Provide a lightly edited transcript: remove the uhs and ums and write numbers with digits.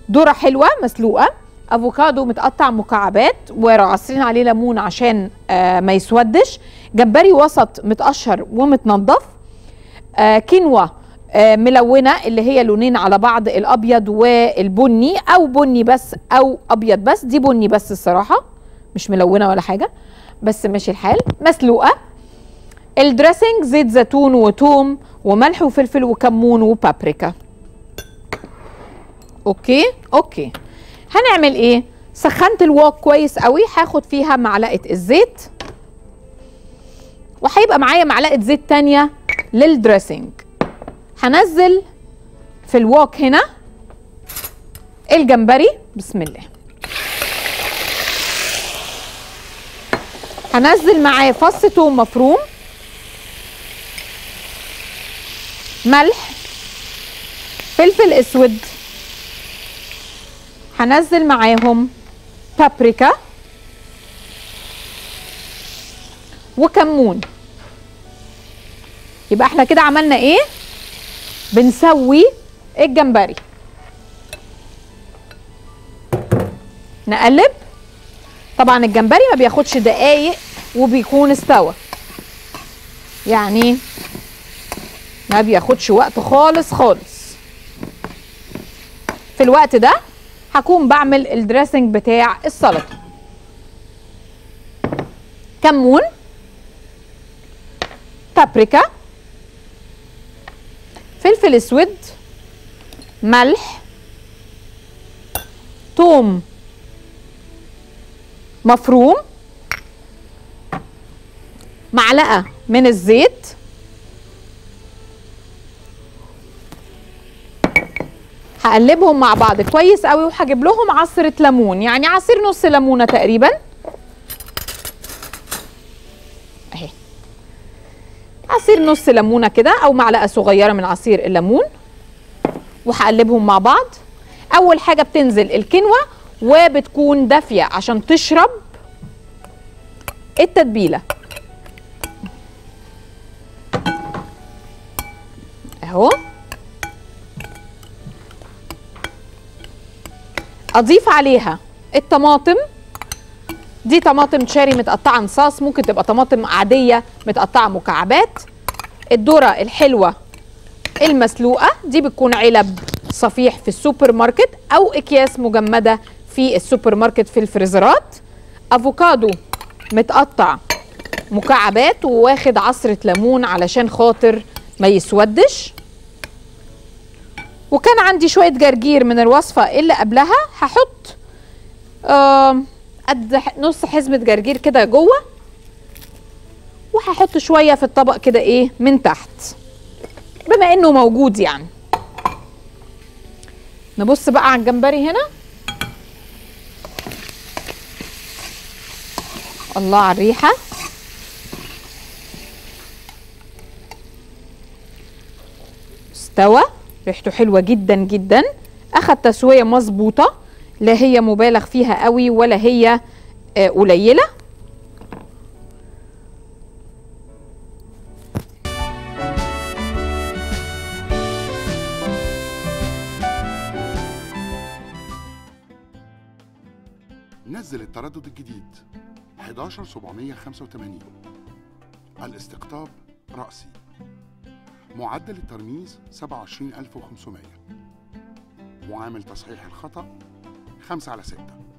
ذره حلوه مسلوقه، افوكادو متقطع مكعبات وعصرين عليه ليمون عشان ما يسودش، جمبري وسط متقشر ومتنضف، كينوا ملونه اللي هي لونين على بعض، الابيض والبني او بني بس او ابيض بس، دي بني بس الصراحه مش ملونه ولا حاجه بس ماشي الحال، مسلوقه. الدريسنج زيت زيتون وتوم وملح وفلفل وكمون وبابريكا. اوكي هنعمل ايه؟ سخنت الوok كويس قوي، هاخد فيها معلقه الزيت وهيبقى معايا معلقه زيت تانيه للدريسنج. هنزل في الوok هنا الجمبري، بسم الله. هنزل معاه فص ثوم مفروم، ملح، فلفل اسود، هنزل معاهم بابريكا وكمون. يبقى احنا كده عملنا ايه؟ بنسوي الجمبري. نقلب. طبعا الجمبري ما بياخدش دقايق وبيكون استوى، يعني ما بياخدش وقت خالص خالص. في الوقت ده هكون بعمل الدريسنج بتاع السلطه. كمون، بابريكا، فلفل اسود، ملح، ثوم مفروم، معلقه من الزيت، هقلبهم مع بعض كويس قوي وهجيب لهم عصره ليمون، يعني عصير نص ليمونه تقريبا اهي، عصير نص ليمونه كده او معلقه صغيره من عصير الليمون، وهقلبهم مع بعض. اول حاجه بتنزل الكينوا وبتكون دافيه عشان تشرب التتبيله اهو. اضيف عليها الطماطم، دي طماطم شاري متقطعه نصاص، ممكن تبقى طماطم عاديه متقطعه مكعبات. الذره الحلوه المسلوقه دي بتكون علب صفيح في السوبر ماركت او اكياس مجمده في السوبر ماركت في الفريزرات. افوكادو متقطع مكعبات وواخد عصره ليمون علشان خاطر ما يسودش. وكان عندي شويه جرجير من الوصفه اللي قبلها، هحط قد نص حزمه جرجير كده جوه، وهحط شويه في الطبق كده ايه من تحت بما انه موجود يعني. نبص بقى على الجمبري هنا، الله على الريحه، استوى، ريحته حلوه جدا جدا، اخد تسويه مظبوطه، لا هي مبالغ فيها قوي ولا هي قليله. نزل التردد الجديد 11785، الاستقطاب رأسي، معدل الترميز 27500، معامل تصحيح الخطأ 5/6.